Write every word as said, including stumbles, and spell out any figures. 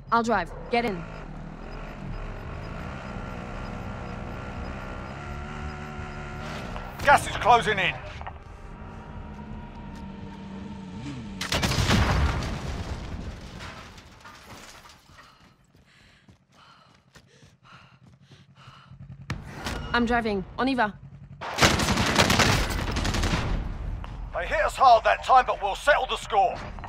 I'll drive. Get in. Gas is closing in. I'm driving. On y va. They hit us hard that time, but we'll settle the score.